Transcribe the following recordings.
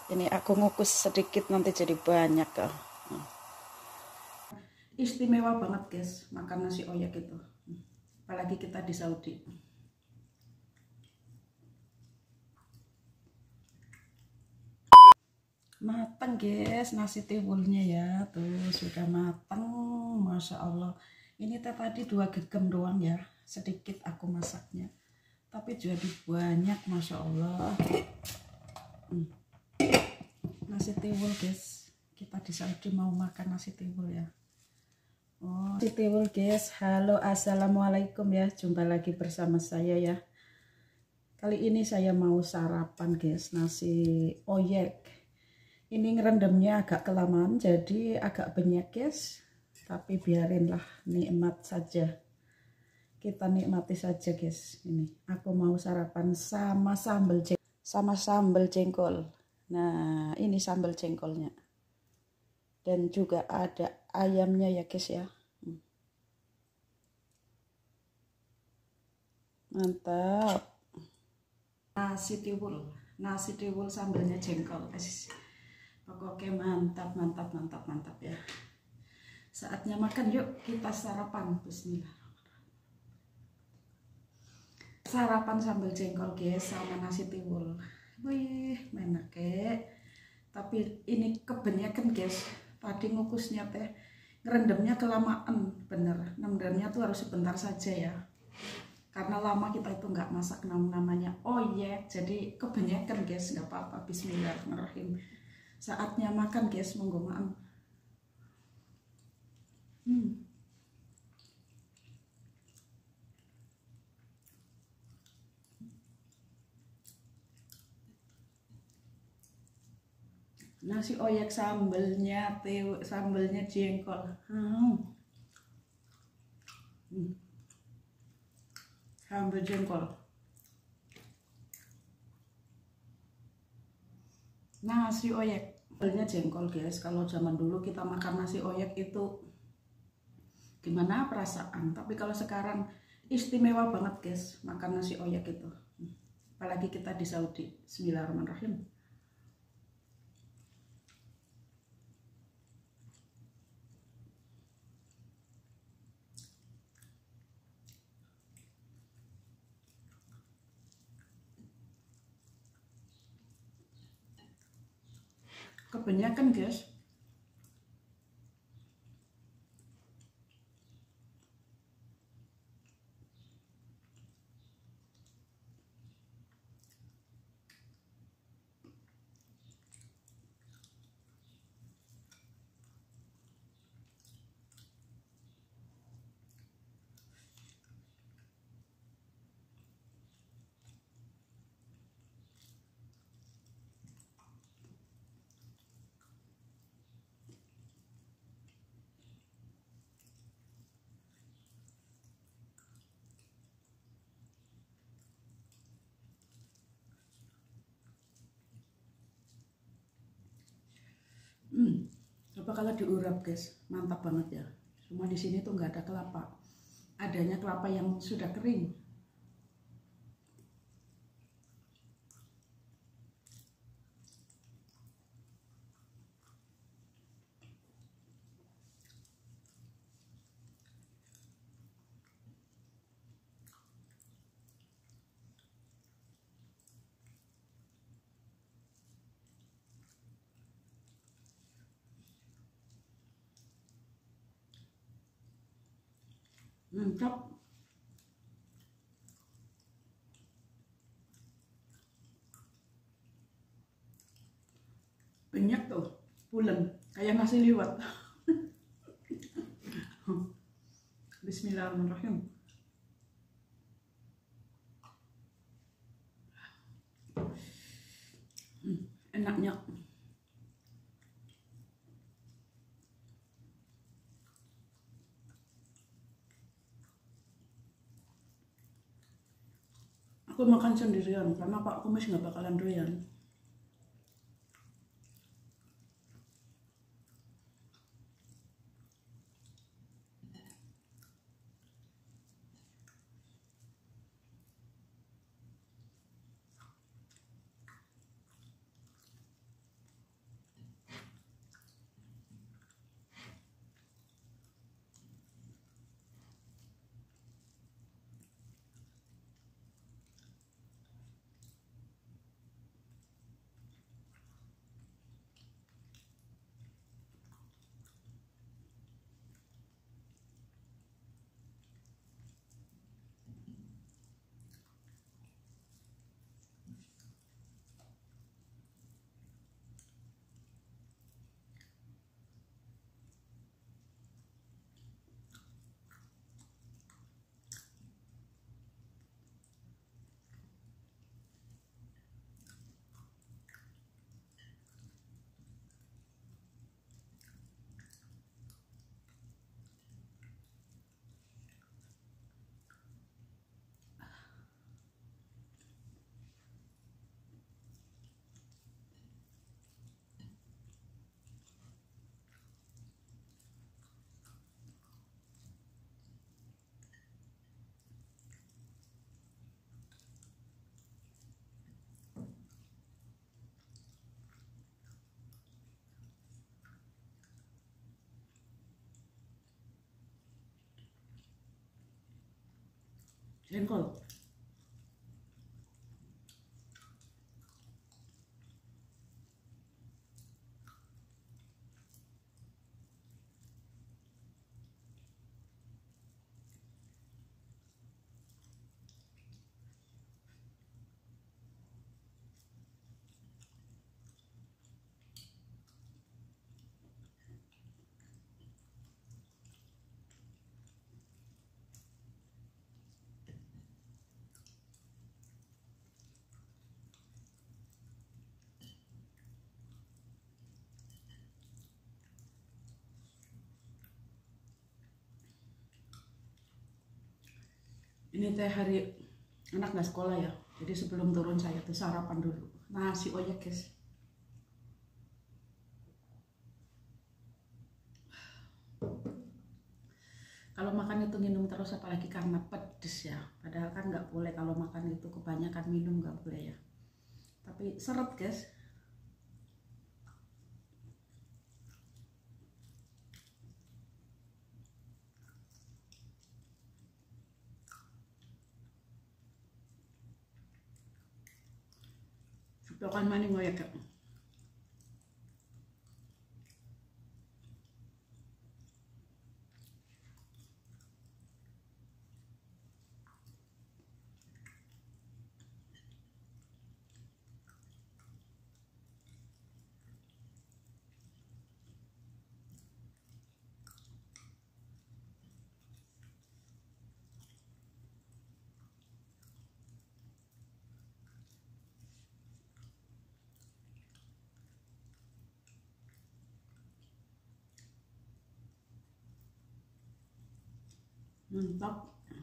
Ini aku ngukus sedikit nanti jadi banyak kok. Istimewa banget guys makan nasi oyak itu. Apalagi kita di Saudi. Mateng guys nasi tiwulnya ya. Tuh sudah mateng. Masya Allah. Ini tadi 2 gegem doang ya. Sedikit aku masaknya. Tapi jadi banyak Masya Allah. Nasi tiwul guys. Kita di Saudi mau makan nasi tiwul ya. Oh, nasi tiwul guys. Halo assalamualaikum ya. Jumpa lagi bersama saya ya. Kali ini saya mau sarapan guys. Nasi oyek. Ini ngerendamnya agak kelamaan jadi agak banyak guys. Tapi biarinlah, nikmat saja. Kita nikmati saja guys. Ini aku mau sarapan sama sambal jengkol. Nah, ini sambal jengkolnya. Dan juga ada ayamnya ya guys ya. Mantap. Nasi tiwul sambalnya jengkol guys. Pokoknya mantap ya. Saatnya makan, yuk kita sarapan. Bismillah. Sarapan sambal jengkol guys sama nasi tiwul. Wih, enak kek. Tapi ini kebanyakan guys. Tadi ngukusnya teh ngerendamnya kelamaan, bener. Ngerendamnya tuh harus sebentar saja ya. Karena lama kita itu nggak masak namanya oyek, jadi kebanyakan guys, nggak apa-apa. Bismillahirrahmanirrahim. Saatnya makan guys, monggo maaf. Nasi oyek sambalnya jengkol. Sambal jengkol. Nasi oyek, sambalnya jengkol guys. Kalau zaman dulu kita makan nasi oyek itu gimana perasaan? Tapi kalau sekarang istimewa banget guys makan nasi oyek itu. Apalagi kita di Saudi. Bismillahirrahmanirrahim. Kebanyakan guys. Coba kalau diurap guys, mantap banget ya. Cuma di sini tuh nggak ada kelapa, adanya kelapa yang sudah kering. Mantap. Banyak tuh, pulen, kayak nasi liwet. Bismillahirrahmanirrahim. Enaknya. Aku makan sendirian karena Pak Kumis nggak bakalan doyan. jengkol. Ini teh hari anak nggak sekolah ya, jadi sebelum turun saya tuh sarapan dulu nasi oyek guys. Kalau makan itu minum terus, apalagi karena pedes ya, padahal kan nggak boleh kalau makan itu kebanyakan minum, nggak boleh ya, tapi seret guys. Cokan maning oyek ya. Mantap.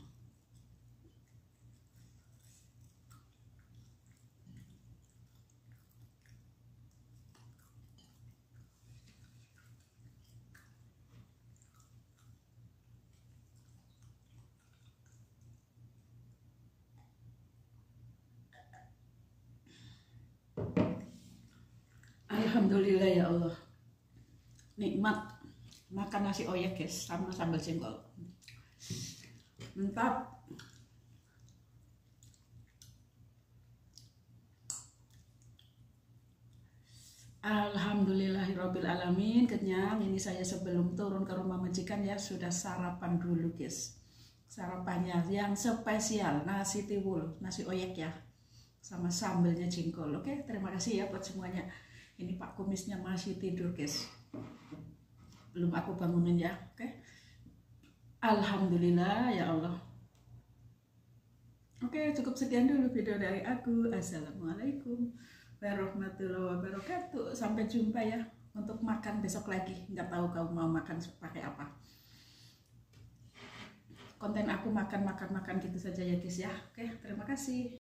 Alhamdulillah ya Allah, nikmat makan nasi oyek guys sama sambal jengkol. Mantap. Alhamdulillahirabbil alamin, kenyang. Ini saya sebelum turun ke rumah majikan ya sudah sarapan dulu guys. Sarapannya yang spesial nasi tiwul, nasi oyek ya, sama sambelnya jengkol. Oke, terima kasih ya buat semuanya. Ini Pak Kumisnya masih tidur guys, belum aku bangunin ya. Oke, alhamdulillah ya Allah. Oke, cukup sekian dulu video dari aku. Assalamualaikum warahmatullahi wabarakatuh. Sampai jumpa ya untuk makan besok lagi. Nggak tahu kamu mau makan pakai apa. Konten aku makan gitu saja ya guys ya. Oke, terima kasih.